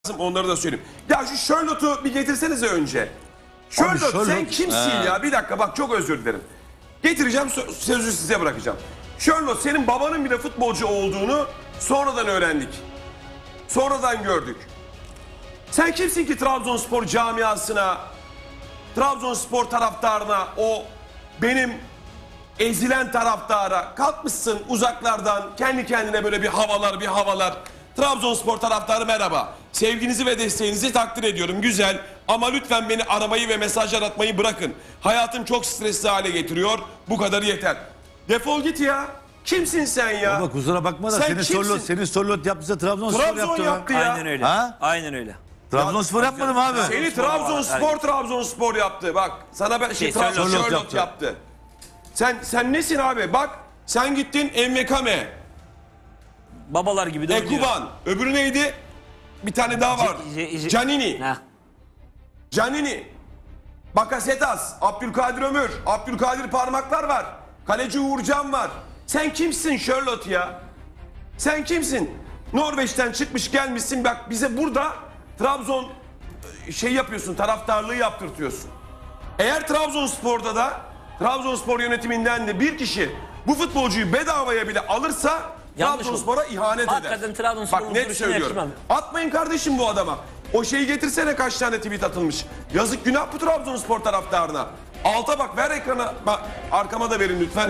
Onları da söyleyeyim. Ya şu Charlotte'u bir getirsenize önce. Charlotte sen kimsin ya? Bir dakika bak çok özür dilerim. Getireceğim sözü size bırakacağım. Charlotte senin babanın bile futbolcu olduğunu sonradan öğrendik. Sonradan gördük. Sen kimsin ki Trabzonspor camiasına, Trabzonspor taraftarına, o benim ezilen taraftara kalkmışsın uzaklardan kendi kendine böyle bir havalar. Trabzonspor taraftarı merhaba. Sevginizi ve desteğinizi takdir ediyorum. Güzel ama lütfen beni aramayı ve mesajlar atmayı bırakın. Hayatım çok stresli hale getiriyor. Bu kadarı yeter. Defol git ya. Kimsin sen ya? Baba kusura bakma da senin Sorlot yaptıysa Trabzonspor yaptı ya. Aynen öyle. Ha? Aynen öyle. Trabzonspor yapmadı mı abi? Seni Trabzonspor yaptı. Bak sana ben Charlotte yaptı. Sen nesin abi? Bak sen gittin Envekame. Babalar gibi de oynuyor. Ekuban. Öbürü neydi? Bir tane daha var. Canini. Canini. Bakasetas. Abdülkadir Ömür. Abdülkadir Parmaklar var. Kaleci Uğurcan var. Sen kimsin Charlotte ya? Sen kimsin? Norveç'ten çıkmış gelmişsin. Bak bize burada Trabzon yapıyorsun. Taraftarlığı yaptırtıyorsun. Eğer Trabzonspor'da da Trabzonspor yönetiminden de bir kişi bu futbolcuyu bedavaya bile alırsa Trabzonspor'a ihanet eder. Bak net söylüyorum. Atmayın kardeşim bu adama. O şeyi getirsene kaç tane tweet atılmış. Yazık günah bu Trabzonspor taraftarına. Alta bak ver ekrana. Bak, arkama da verin lütfen.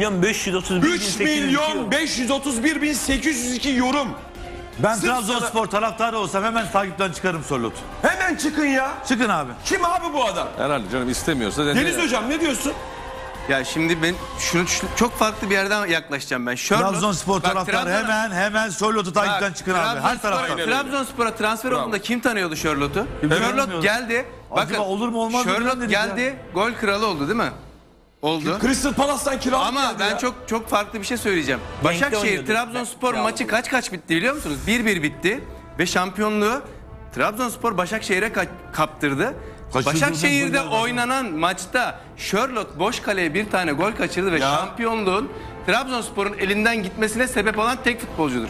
3.531.802 yorum. Ben Trabzonspor taraftarı olsam hemen takipten çıkarım Sorlot. Hemen çıkın ya. Çıkın abi. Kim abi bu adam? Herhalde canım istemiyorsa. Deniz Hocam ne diyorsun? Ya şimdi ben şunu çok farklı bir yerden yaklaşacağım ben. Trabzonspor taraftarı hemen Sorlot'u takipten çıkın abi. Her taraftan. Trabzonspor'a transfer olduğunda kim tanıyordu Charlotte'u? Charlotte geldi. Bakın olur mu olmaz mı? Charlotte geldi. Gol kralı oldu değil mi? Oldu. Crystal Palace'tan kiralık Ama ben çok farklı bir şey söyleyeceğim. Başakşehir Trabzonspor maçı kaç bitti biliyor musunuz? 1-1 bitti ve şampiyonluğu Trabzonspor Başakşehir'e kaptırdı. Başakşehir'de oynanan maçta Charlotte boş kaleye bir tane gol kaçırdı ve şampiyonluğun Trabzonspor'un elinden gitmesine sebep olan tek futbolcudur.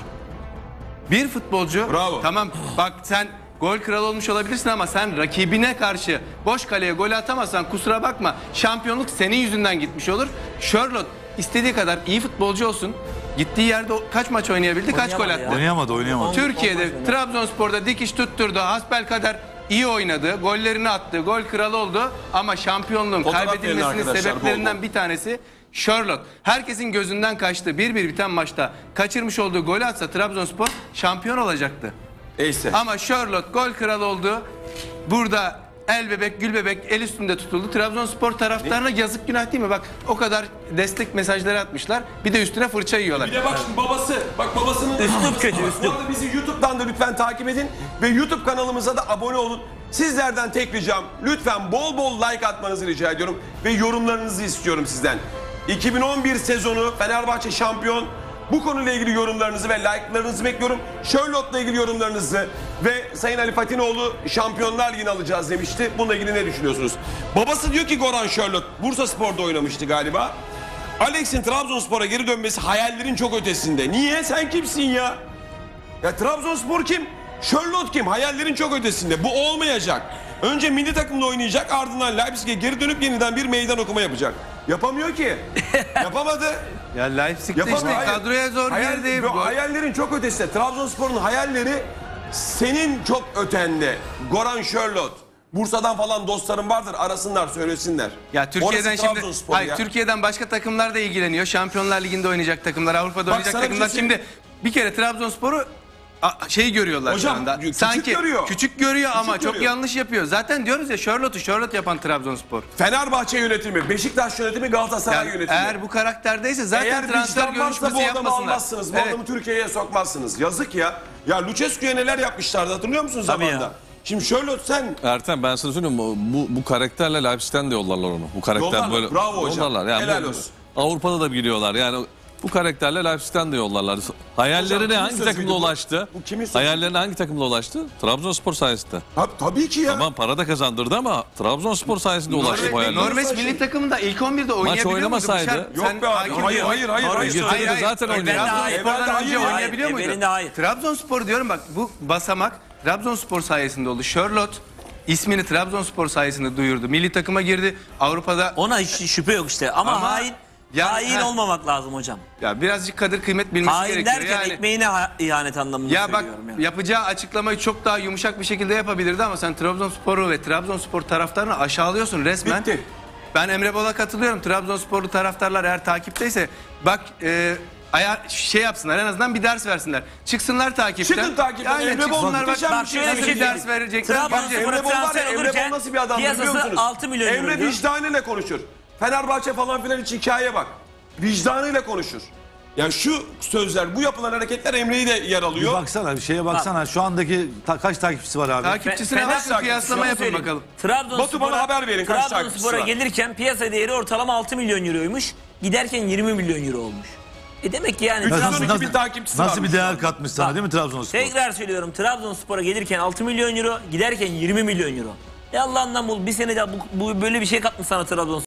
Bir futbolcu. Bravo. Tamam bak sen gol kralı olmuş olabilirsin ama sen rakibine karşı boş kaleye gol atamazsan kusura bakma şampiyonluk senin yüzünden gitmiş olur. Charlotte istediği kadar iyi futbolcu olsun. Gittiği yerde kaç maç oynayabildi, kaç gol attı? Oynayamadı. Türkiye'de Trabzonspor'da dikiş tutturdu, hasbelkader iyi oynadı, gollerini attı, gol kralı oldu ama şampiyonluğun kaybedilmesinin sebeplerinden bir tanesi Charlotte. Herkesin gözünden kaçtı. 1-1 biten maçta kaçırmış olduğu golü atsa Trabzonspor şampiyon olacaktı. Ama Charlotte gol kralı oldu. Burada el bebek, gül bebek el üstünde tutuldu. Trabzonspor taraftarına yazık günah değil mi? Bak o kadar destek mesajları atmışlar. Bir de üstüne fırça yiyorlar. Bir de bak şimdi babasının üslup kötü üslup. Bu arada bizi YouTube'dan da lütfen takip edin ve YouTube kanalımıza da abone olun. Sizlerden tek ricam lütfen bol bol like atmanızı rica ediyorum ve yorumlarınızı istiyorum sizden. 2011 sezonu Fenerbahçe şampiyon. Bu konuyla ilgili yorumlarınızı ve like'larınızı bekliyorum. Charlotte'la ilgili yorumlarınızı ve Sayın Ali Fatinoğlu Şampiyonlar Ligi'ni alacağız demişti. Bununla ilgili ne düşünüyorsunuz? Babası diyor ki Goran Charlotte Bursaspor'da oynamıştı galiba. Alex'in Trabzonspor'a geri dönmesi hayallerin çok ötesinde. Niye? Sen kimsin ya? Ya Trabzonspor kim? Charlotte kim? Hayallerin çok ötesinde. Bu olmayacak. Önce milli takımda oynayacak, ardından Leipzig'e geri dönüp yeniden bir meydan okuma yapacak. Yapamıyor ki. Yapamadı. Ya Leipzig'te işte kadroya zor girdi. Hayallerin çok ötesinde. Trabzonspor'un hayalleri senin çok ötende. Goran Charlotte. Bursa'dan falan dostlarım vardır, arasınlar, söylesinler. Ya Türkiye'den Türkiye'den başka takımlar da ilgileniyor. Şampiyonlar Ligi'nde oynayacak takımlar, Avrupa'da oynayacak takımlar. Şimdi bir kere Trabzonspor'u görüyorlar hocam, şu anda. Sanki küçük görüyor ama çok yanlış yapıyor. Zaten diyoruz ya Charlotte yapan Trabzonspor. Fenerbahçe yönetimi, Beşiktaş yönetimi, Galatasaray yönetimi. Eğer bu karakterdeyse zaten transfer görüşmesi yapmasınlar. Bu adamı Türkiye'ye sokmazsınız. Yazık ya. Ya Lucescu'ya neler yapmışlardı hatırlıyor musun zamanında? Şimdi Charlotte sen... Ertem ben sana söyleyeyim bu karakterle Leipzig'ten de yollarlar onu. Bu karakter böyle. Bravo hocam. Yani helal olsun. Avrupa'da da biliyorlar yani. Bu karakterle Leipzig'ten de yollarlar. Hayallerine hangi takımla ulaştı? Hayallerine hangi takımla ulaştı? Trabzonspor sayesinde. Tabii ki ya. Tamam para da kazandırdı ama Trabzonspor sayesinde ulaştı bu hayallerine. Norveç milli takımında ilk 11'de oynayabiliyor muydu? Maç oynamasaydı. Yok be abi. Hayır. Zaten oynayabiliyor. Oynayabiliyor muydu? Hayır. Trabzonspor diyorum bak bu basamak Trabzonspor sayesinde oldu. Charlotte ismini Trabzonspor sayesinde duyurdu. Milli takıma girdi. Avrupa'da Ona hiç şüphe yok işte. Ama hain Yani- olmamak lazım hocam. ya birazcık kadir kıymet bilmesi Hain gerekiyor. derken Yani ekmeğine ihanet anlamında ya bak söylüyorum. Yani. yapacağı açıklamayı çok daha yumuşak bir şekilde yapabilirdi ama sen Trabzonspor'u ve Trabzonspor taraftarını aşağılıyorsun resmen. Bitti. Ben Emre Bol'a katılıyorum. Trabzonsporlu taraftarlar eğer takipteyse bak şey yapsınlar, en azından bir ders versinler. Çıksınlar takipten. Çıkın takipten. Aynen, Emre Bol çıksınlar, muhteşem bak bir şey nasıl söyleyeyim. bir ders verecekler. Trabzonspor- Emre Bol var ya, transfer Emre olurken Bol nasıl bir adam biliyor piyasası musunuz? 6 milyon Emre euro. vicdanıyla konuşur. Fenerbahçe falan filan hiç hikaye bak. Vicdanıyla konuşur. Yani şu sözler, bu yapılan hareketler Emre'yi de Bir yaralıyor. baksana bir şeye baksana. Şu andaki kaç takipçisi var abi? Takipçisine Fener- bakın, kıyaslama Şunu yapın söyleyeyim. bakalım. Batu bana haber verin, kaç takipçisi Trabzonspor'a var? gelirken piyasa değeri ortalama 6 milyon euroymuş. Giderken 20 milyon euro olmuş. Demek ki yani 312 bin takipçisi nasıl varmış bir şu değer anda. katmış sana değil mi Trabzonspor? tekrar söylüyorum, Trabzonspor'a gelirken 6 milyon euro, giderken 20 milyon euro. Allah'ından bul, bir sene daha bu böyle bir şey katmış sana Trabzonspor.